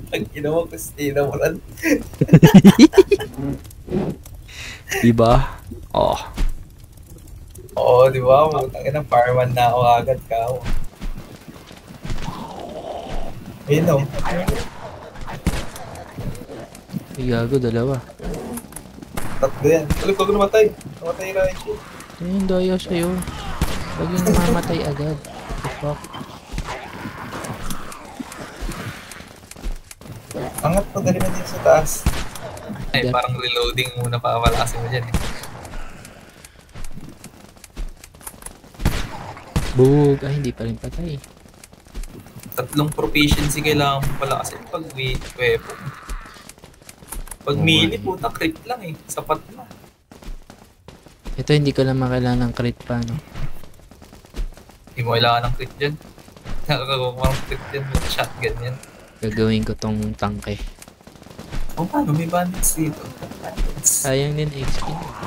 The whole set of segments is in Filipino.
Ang ginawa ko, Christina mo rin. Diba? Oh. Oo, di ba? Putang ina, fireman na ako agad ka. Ayun o. Ay, gago, dalawa. Tatlo yan. Ulit ko namatay. Namatay Raichu. Ayun, daya sa'yo. Huwag yung namamatay agad. What the fuck? Angat pa galing na din sa taas. Ay, Gat. parang reloading muna pa kapalasin mo dyan eh. Bug. Ay, hindi pa rin patay. 3 proficiency kailangan mo pala kasi pag weapon. Pag Oo, melee, eh. puta, crit lang eh. Sapat na. Ito, hindi ko lang makailangan ng crit pa, no? Hindi mo kailangan ng crit dyan. Nakagawa ko ng crit dyan with shotgun yan. Gagawin ko tong tangke. O paano? May bandits dito. Sayang din XP.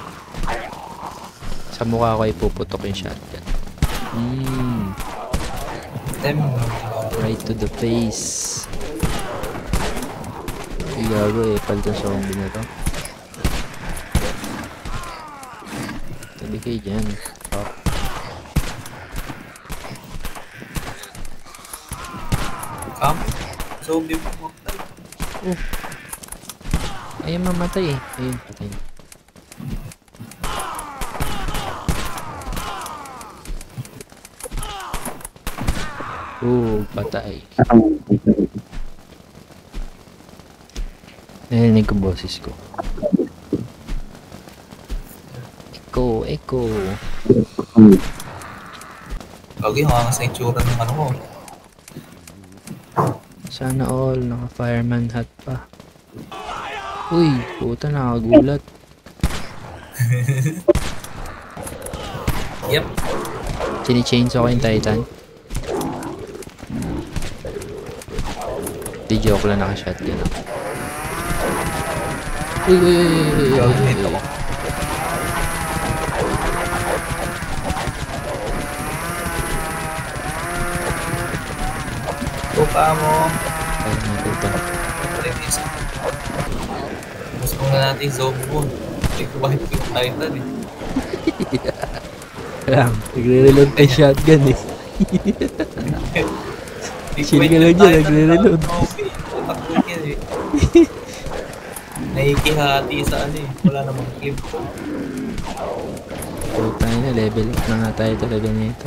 Sa mukha ko ipuputok yung shotgun. Right to the face. Ay, gago eh. Palta zombie na to. Tabi kayo dyan. Oh. Zombie mo mo. Ayun, mamatay eh. Ayun, patay na. Patay. Narinig ko boses ko. Echo. Okay, hanggang sa itsura ng ano mo. Sana all, naka-fireman hat pa. Uy, puta, nakagulat. Yep. Chini-chainsaw ko yung Titan. Di joke lang, naka-shotgun ako. Uy. Tupa mo. Ay, natuta. Mas muna natin yung zombie mo. Hindi ko bakit yung Titan eh. Lang, nagre-reload pa yung shotgun eh. Chill ka lang dyan, nagre-reload. Tatakot yan eh. Naikihati sa ano eh. Wala namang clip. Puta na, level up na nga tayo talaga nito.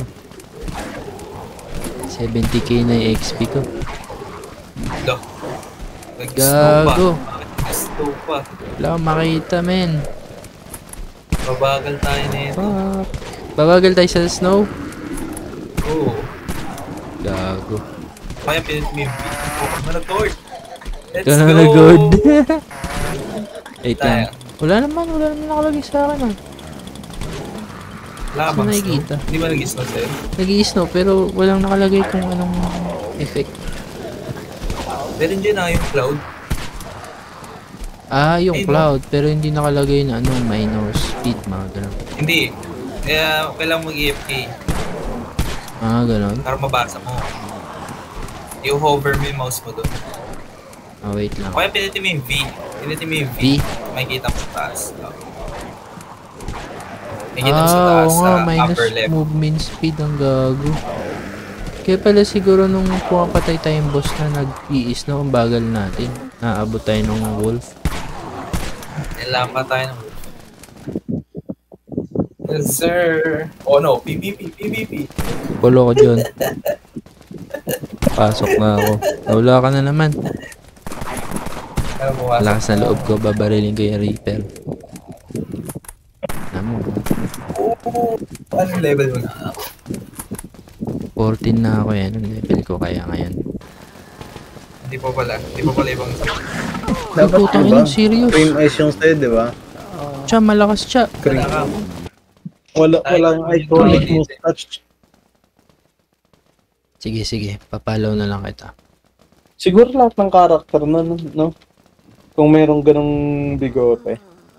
70k na yung XP ko. Look. Nag-snow pa. Gago. Nag-snow pa. Wala akong makita, men. Mabagal tayo na ito. Fuck. Babagal tayo sa snow? Oo. Gago. Kaya pinit mo yung beat. Oh, managord. Let's Ito na go! nag-guard. Wait Tayo. lang. Wala naman nakalagay sa akin ah. Wala Saan bang nakikita? snow? Hindi ba nag-snow sa'yo? Nag-i-snow pero walang nakalagay kung anong effect. Meron dyan na yung cloud. Ah, yung Ay, no. cloud. Pero hindi nakalagay na ano, minor speed, mga ganun. Hindi. Kaya kailangan mag-EFK Ah, ganun. para mabasa mo. Yung hover mo yung mouse mo doon. Ah, wait lang. Kaya pinitin mo yung V. Pinitin mo yung V. V? Makikita mo sa taas. Makikita mo sa Ah, taas oo sa nga, minus upper left. movement speed ang gago. Kaya pala siguro nung pumapatay tayong boss na nag-i-snow, ang bagal natin. Naabot tayo ng wolf. Nilampa tayo ng yes, sir. Oh no, PvP. Polo ko dyan. Pasok na ako. Nawala ka na naman. Ano mo nga? Malakas na loob ko, babarilin ko yung Reaper. Ano mo? Anong level mo na? 14 na ako yan. Ang level ko kaya ngayon. Hindi pa pala ibang Ay, putang ina, serious. Cream ice yung sa'yo, di ba? Tsa, malakas tsa. Walang iconic mustache. Sige. Papalaw na lang kita. Siguro lahat ng karakter na, no? Kung mayroong ganong bigote.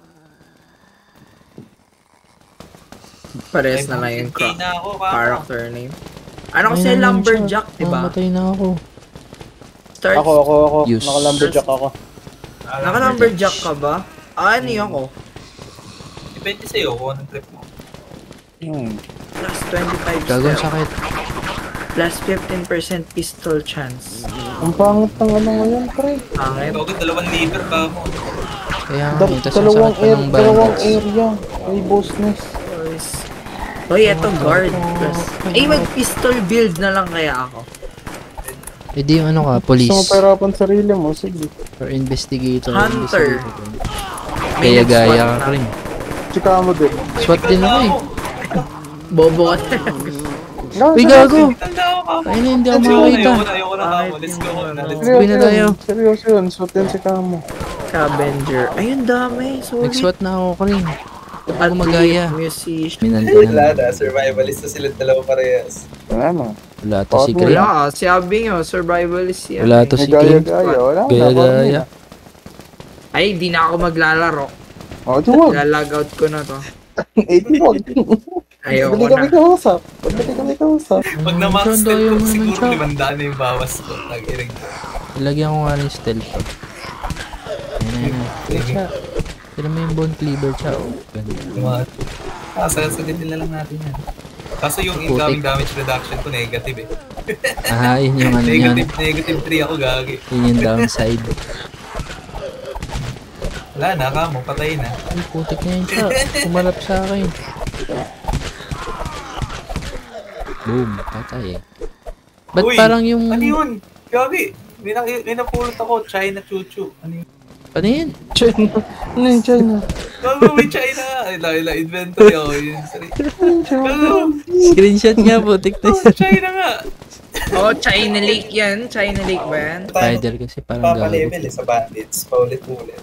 Pares na lang yung na ako, character name. Ano kasi Ayun naman lumberjack, siya. diba? Mamatay na ako. start? Ako. Use. Naka-lumberjack ako. Naka-lumberjack ka ba? Ano ako? Depende sa'yo kung anong trip mo. Plus 25 Gagawin stealth. sakit. Plus 15% pistol chance. Ang pangit ng ano ngayon, pre. Pangit. Ikaw agad 2 liter ka mo. Kaya nga, tas ang Dalawang sakit pa ng dalawang bandits. area. May boss nest. Hoy, eto guard. Plus. Ay, mag-pistol build na lang kaya ako. Eh di yung ano ka, police. Gusto mo pahirapan sarili mo, sige. Or investigator. Hunter. Kaya May gaya nag-SWAT ka na. rin. Chika mo din. SWAT din ako eh. Bobo ka. Uy, gago! Tanda ako ka. Ay na, hindi ako Ayoko makakita. na, ayoko na ka mo. Let's go na. Let's go. Uwi na tayo. Seryoso yun. Suot yan si Kamo. Scavenger. Ayun, dami. Sorry. Nag-SWAT na ako rin. At Ako magaya. musician. Wala Minantanan. na, survivalist na sila dalawa parehas. Wala na. Wala to si Greg. Wala, sabi nyo, survivalist yan. Wala to si May King. gaya-gaya. Wala na. Gaya-gaya. Ay, di na ako maglalaro. O, di wag. Lalag out ko na to. Eh, di wag. Ayoko Pagdali kami na. kausap. Pagdali kami kausap. Pag na-max Saan stealth tayo ko, naman siguro siya? 500 na yung bawas ko. Tag-iring ko. Ilagyan ko nga rin stealth to. Ayan na. Siya. Tira mo yung bone cleaver siya. Oh. Ganda. Yung mga... Sasagutin na lang natin yan. Kaso yung Putik. incoming damage reduction ko negative eh. Ah, yun yung ano yun. Negative 3 ako gagi. Yun yung downside. Wala na ka mo, patay na. Ay, putik na yun siya. Kumalap sa akin. Boom, patay eh. Ba't Uy, parang yung... Ano yun? Gagi! May napulot ako, China Chuchu. Ano yun? Ano yun? China. Ano yung China? Gago, may China! Ay, la inventory ako yun. Sorry. Gago! Screenshot nga, putik na Oh, yun. China nga! Oh, China Lake yan. China Lake ba yan? Spider kasi parang gago. Papalevel eh sa bandits. Paulit-ulit.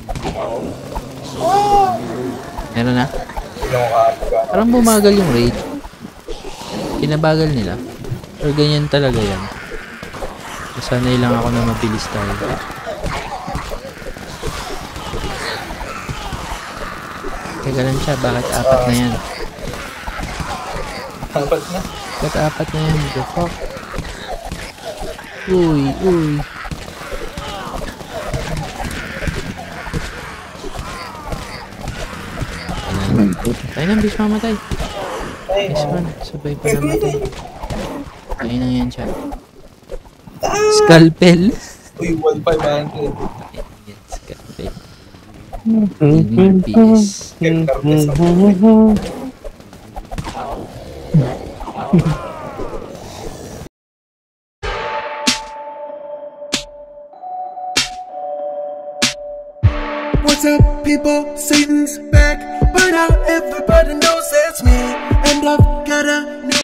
Meron na? Ilang ka. Parang bumagal yung raid. Pinabagal nila. Or ganyan talaga yan. Sanay lang ako na mabilis tayo. Teka lang siya, bakit apat na yan? Apat na. Bakit apat na yan? The fuck? Uy. Tayo na, bis mamatay. Bis man, sabay pa namatay. Tayo na yan siya. Scalpel. Uy, 1,500. Yan, scalpel. Peace. Carnes ako. What's up, people? Satan's back, but now everybody knows that's me. And I've got a new